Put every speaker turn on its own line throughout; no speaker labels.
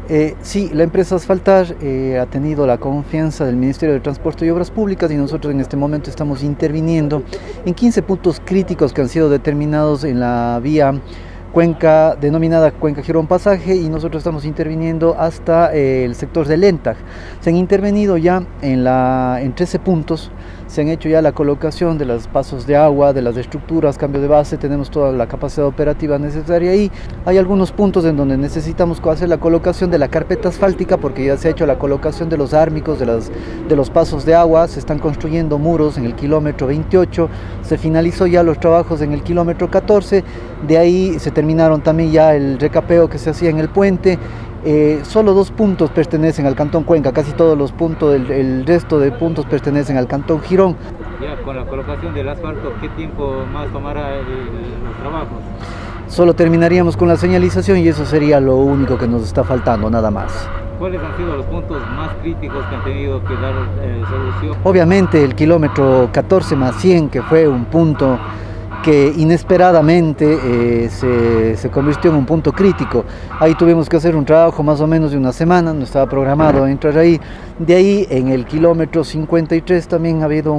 Sí, la empresa Asfaltar ha tenido la confianza del Ministerio de Transporte y Obras Públicas y nosotros en este momento estamos interviniendo en 15 puntos críticos que han sido determinados en la vía Cuenca, denominada Cuenca Girón Pasaje, y nosotros estamos interviniendo hasta el sector de Lentag. Se han intervenido ya en 13 puntos, se han hecho ya la colocación de los pasos de agua, de las estructuras, cambio de base, tenemos toda la capacidad operativa necesaria ahí. Hay algunos puntos en donde necesitamos hacer la colocación de la carpeta asfáltica porque ya se ha hecho la colocación de los ármicos, de los pasos de agua, se están construyendo muros en el kilómetro 28, se finalizó ya los trabajos en el kilómetro 14, de ahí se terminaron también ya el recapeo que se hacía en el puente. Solo 2 puntos pertenecen al Cantón Cuenca, casi todos los puntos, el resto de puntos pertenecen al Cantón Girón.
Ya con la colocación del asfalto, ¿qué tiempo más tomará los trabajos?
Solo terminaríamos con la señalización y eso sería lo único que nos está faltando, nada más.
¿Cuáles han sido los puntos más críticos que han tenido que dar solución?
Obviamente el kilómetro 14 más 100, que fue un punto que inesperadamente se convirtió en un punto crítico. Ahí tuvimos que hacer un trabajo más o menos de una semana, no estaba programado entrar ahí. De ahí en el kilómetro 53 también ha habido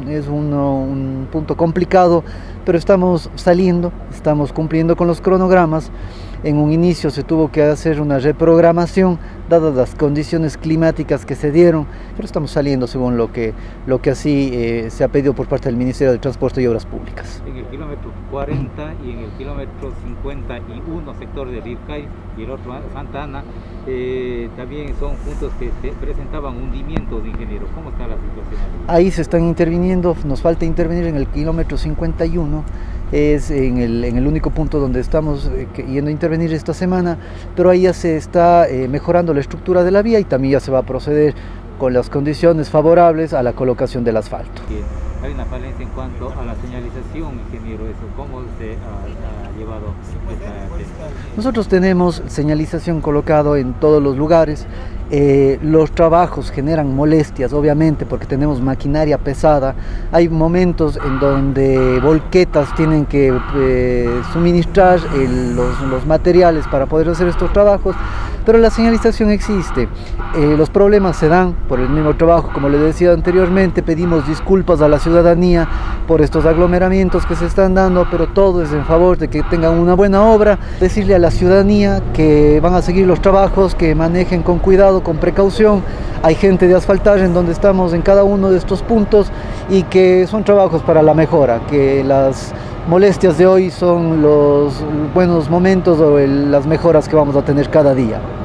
un punto complicado, pero estamos saliendo, estamos cumpliendo con los cronogramas. En un inicio se tuvo que hacer una reprogramación dadas las condiciones climáticas que se dieron, pero estamos saliendo según lo que así se ha pedido por parte del Ministerio de Transporte y Obras Públicas.
En el kilómetro 40 y en el kilómetro 51, sector de Rircay y el otro Santa Ana, también son puntos que presentaban hundimientos, ingeniero. ¿Cómo está la situación?
Ahí se están interviniendo, nos falta intervenir en el kilómetro 51, es en el único punto donde estamos yendo a intervenir esta semana, pero ahí ya se está mejorando la estructura de la vía y también ya se va a proceder con las condiciones favorables a la colocación del asfalto.
Hay una falencia en cuanto a la señalización, ingeniero, ¿cómo se ha llevado esta tema?
Nosotros tenemos señalización colocado en todos los lugares. Los trabajos generan molestias, obviamente, porque tenemos maquinaria pesada. Hay momentos en donde volquetas tienen que suministrar los materiales para poder hacer estos trabajos, pero la señalización existe. Los problemas se dan por el mismo trabajo, como les decía anteriormente. Pedimos disculpas a la ciudadanía por estos aglomeramientos que se están dando, pero todo es en favor de que tengan una buena obra. Decirle a la ciudadanía que van a seguir los trabajos, que manejen con cuidado, con precaución. Hay gente de asfaltar en donde estamos en cada uno de estos puntos y que son trabajos para la mejora, que las molestias de hoy son los buenos momentos o las mejoras que vamos a tener cada día.